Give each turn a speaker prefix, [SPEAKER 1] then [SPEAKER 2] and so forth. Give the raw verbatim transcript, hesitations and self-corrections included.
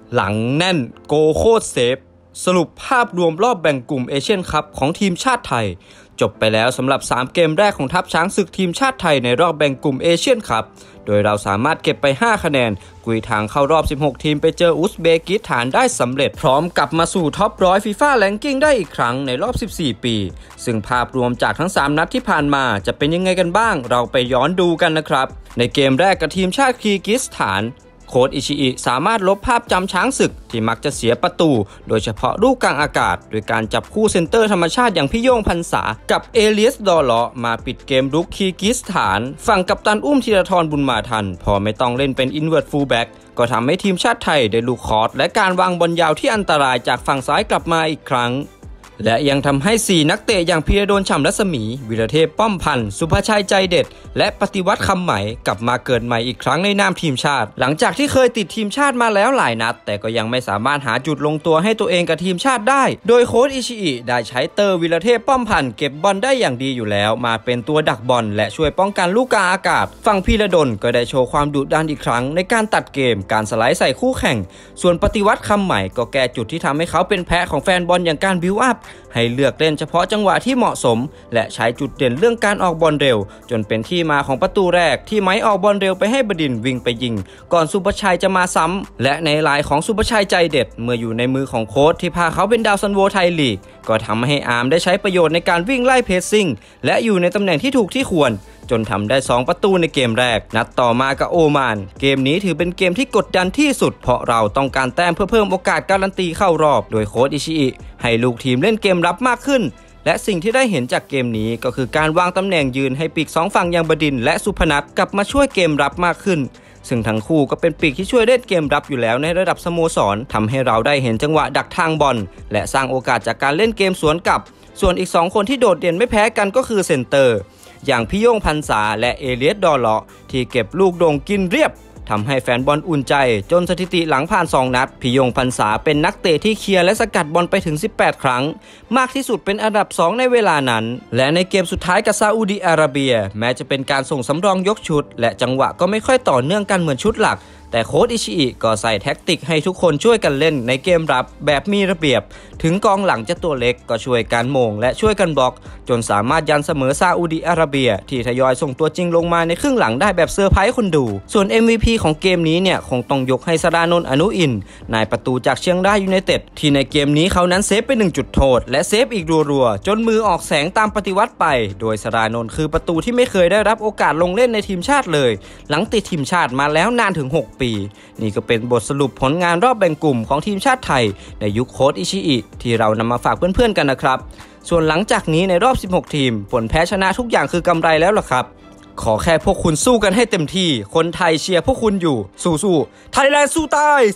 [SPEAKER 1] หลังแน่นโกโคตรเซฟสรุปภาพรวมรอบแบ่งกลุ่มเอเชียนคัพของทีมชาติไทยจบไปแล้วสำหรับสามเกมแรกของทัพช้างศึกทีมชาติไทยในรอบแบ่งกลุ่มเอเชียนคัพโดยเราสามารถเก็บไปห้าคะแนนกุยทางเข้ารอบสิบหกทีมไปเจออุซเบกิสถานได้สำเร็จพร้อมกลับมาสู่ท็อปร้อยฟีฟ่าแรงกิ้งได้อีกครั้งในรอบสิบสี่ปีซึ่งภาพรวมจากทั้งสามนัดที่ผ่านมาจะเป็นยังไงกันบ้างเราไปย้อนดูกันนะครับในเกมแรกกับทีมชาติคีร์กิสถานโค้ชอิชิอิสามารถลบภาพจำช้างศึกที่มักจะเสียประตูโดยเฉพาะลูกกลางอากาศโดยการจับคู่เซนเตอร์ธรรมชาติอย่างพี่โย่งพรรษากับเอเลียสดอเลาะมาปิดเกมรุกคีร์กิสถานฝั่งกัปตันอุ้มธีรทรบุญมาทันพอไม่ต้องเล่นเป็นอินเวิร์ตฟูลแบ็กก็ทำให้ทีมชาติไทยได้ลูกคอร์สและการวางบอลยาวที่อันตรายจากฝั่งซ้ายกลับมาอีกครั้งและยังทำให้สี่นักเตะอย่างพีระดลฉ่ำรัศมีวิรเทพป้อมพันธ์สุภชัยใจเด็ดและปฏิวัติคำไหมกลับมาเกิดใหม่อีกครั้งในนามทีมชาติหลังจากที่เคยติดทีมชาติมาแล้วหลายนัดแต่ก็ยังไม่สามารถหาจุดลงตัวให้ตัวเองกับทีมชาติได้โดยโค้ชอิชิอิได้ใช้เตอร์วิรเทพป้อมพันธ์เก็บบอลได้อย่างดีอยู่แล้วมาเป็นตัวดักบอลและช่วยป้องกันลูกกลางอากาศฝั่งพีระดลก็ได้โชว์ความดุดันอีกครั้งในการตัดเกมการสไลด์ใส่คู่แข่งส่วนปฏิวัติคำไหมก็แก้จุดที่ทำให้เขาเป็นแพ้ของแฟนบอลอย่างการบิวอัพให้เลือกเล่นเฉพาะจังหวะที่เหมาะสมและใช้จุดเด่นเรื่องการออกบอลเร็วจนเป็นที่มาของประตูแรกที่ไม้ออกบอลเร็วไปให้บดินทร์วิ่งไปยิงก่อนสุภชัยจะมาซ้ำและในลายของสุภชัยใจเด็ดเมื่ออยู่ในมือของโค้ชที่พาเขาเป็นดาวซันโวไทยลีกก็ทำให้อาร์มได้ใช้ประโยชน์ในการวิ่งไล่เพสซิ่งและอยู่ในตำแหน่งที่ถูกที่ควรจนทำได้สองประตูในเกมแรกนัดต่อมากับโอมานเกมนี้ถือเป็นเกมที่กดดันที่สุดเพราะเราต้องการแต้มเพื่อเพิ่มโอกาสการันตีเข้ารอบโดยโค้ชอิชิอิให้ลูกทีมเล่นเกมรับมากขึ้นและสิ่งที่ได้เห็นจากเกมนี้ก็คือการวางตำแหน่งยืนให้ปีกสองฝั่งอย่างบดินทร์และสุพนัทกลับมาช่วยเกมรับมากขึ้นซึ่งทั้งคู่ก็เป็นปีกที่ช่วยเล่นเกมรับอยู่แล้วในระดับสโมสรทำให้เราได้เห็นจังหวะดักทางบอลและสร้างโอกาสจากการเล่นเกมสวนกลับส่วนอีกสองคนที่โดดเด่นไม่แพ้กันก็คือเซนเตอร์อย่างพี่โย่งพรรษาและเอเลียสดอเลาะที่เก็บลูกโด่งกินเรียบทำให้แฟนบอลอุ่นใจจนสถิติหลังผ่านสองนัดพี่โย่งพรรษาเป็นนักเตะที่เคลียร์และสกัดบอลไปถึงสิบแปดครั้งมากที่สุดเป็นอันดับสองในเวลานั้นและในเกมสุดท้ายกับซาอุดิอาระเบียแม้จะเป็นการส่งสำรองยกชุดและจังหวะก็ไม่ค่อยต่อเนื่องกันเหมือนชุดหลักแต่โค้ชอิชิอิก็ใส่แท็กติกให้ทุกคนช่วยกันเล่นในเกมรับแบบมีระเบียบถึงกองหลังจะตัวเล็กก็ช่วยกันโมงและช่วยกันบล็อกจนสามารถยันเสมอซาอุดิอาระเบียที่ทยอยส่งตัวจริงลงมาในครึ่งหลังได้แบบเซอร์ไพรส์คนดูส่วน เอ็ม วี พี ของเกมนี้เนี่ยคงต้องยกให้สรานนท์อนุอินทร์นายประตูจากเชียงรายยูไนเต็ดที่ในเกมนี้เขานั้นเซฟไปหนึ่งจุดโทษและเซฟอีกรัวๆจนมือออกแสงตามปฏิวัติไปโดยสรานนท์คือประตูที่ไม่เคยได้รับโอกาสลงเล่นในทีมชาติเลยหลังติดทีมชาติมาแล้วนานถึงหกปีนี่ก็เป็นบทสรุปผลงานรอบแบ่งกลุ่มของทีมชาติไทยในยุคโค้ชอิชิอิที่เรานำมาฝากเพื่อนๆกันนะครับส่วนหลังจากนี้ในรอบสิบหกทีมผลแพ้ชนะทุกอย่างคือกำไรแล้วล่ะครับขอแค่พวกคุณสู้กันให้เต็มที่คนไทยเชียร์พวกคุณอยู่สู้ๆไทยแลนด์สู้ตาย